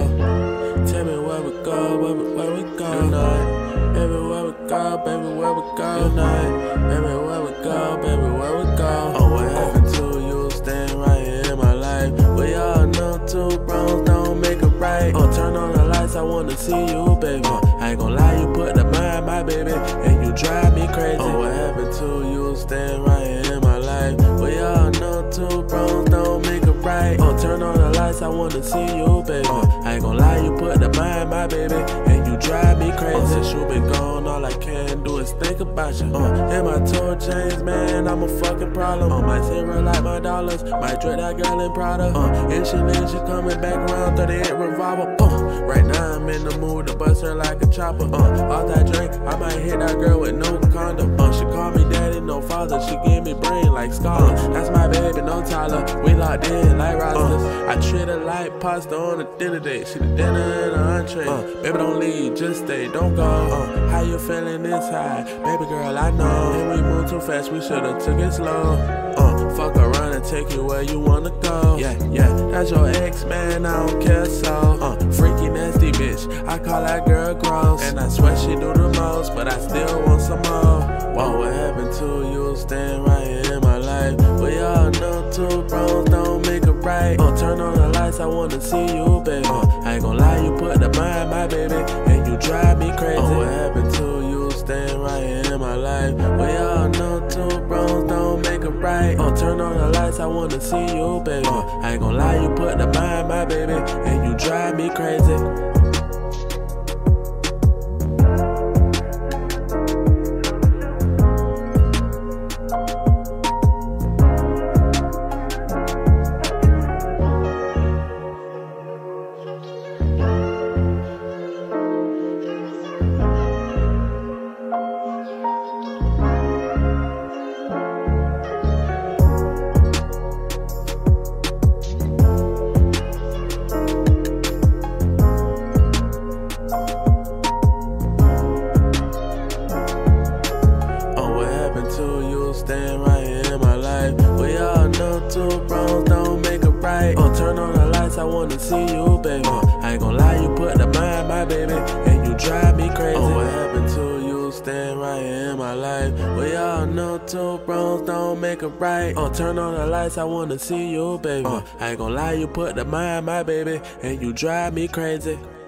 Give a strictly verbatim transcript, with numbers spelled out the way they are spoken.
Tell me where we go, where we, where we go. You know it. Baby, where we go, baby, where we go. You know it. Baby, where we go, baby, where we go. Oh, what happened to you? Staying right here in my life. We all know two bros don't make it right. Oh, turn on the lights, I wanna see you, baby. Uh, I ain't gon' lie, you put the mind, my baby, and you drive me crazy. Oh, what happened to you? Staying right here in my life. We all know two bros don't make it right. Oh, turn on the lights, I wanna see you, baby. Uh, I ain't gon' lie, you put the mind, my baby, and you drive me crazy. Oh, since you been gone, all I can do is think about you. Uh, in my tour chains, man, I'm a fucking problem. Uh, my zero like my dollars, might drip that girl in Prada. Uh, if she leaves, she coming back around, thirty-eight revolver. Uh, right now I'm in the mood to bust her like a chopper. Uh, all that drink, I might hit that girl with no condom. Uh, she call me daddy, no father, she give me brain like scholars. Uh, that's my baby, no Tyler, we locked in like rosters. Uh, I treat her like pasta on a dinner date, she the dinner and the entree. Uh, baby don't leave, just stay, don't go. Uh, how you feeling inside? Baby girl, I know. And we move too fast, we should've took it slow. Uh, fuck around and take you where you wanna go. Yeah, yeah, that's your ex, man, I don't care so. Uh, freaky nasty bitch, I call that girl gross. And I swear she do the most, but I still want some more. Whoa, what happened to you? Staying right here in my life. We all know two bros don't make it right. Uh, turn on the lights, I wanna see you, baby. Uh, I ain't gon' lie, you put the mind, my baby, and you drive me crazy. Oh, what happened to you? Staying right here in my life. We all know two bros don't make it right. Uh, turn on the lights, I wanna see you, baby. Uh, I ain't gon' lie, you put the mind, my baby, and you drive me crazy. Staying right here in my life. We all know two bros don't make it right. Oh, turn on the lights, I wanna see you, baby. Uh, I ain't gon' lie, you put the mind, my baby, and you drive me crazy. Oh, what happened to you? Staying right here in my life. We all know two bros don't make it right. Oh, turn on the lights, I wanna see you, baby. Uh, I ain't gon' lie, you put the mind, my baby, and you drive me crazy.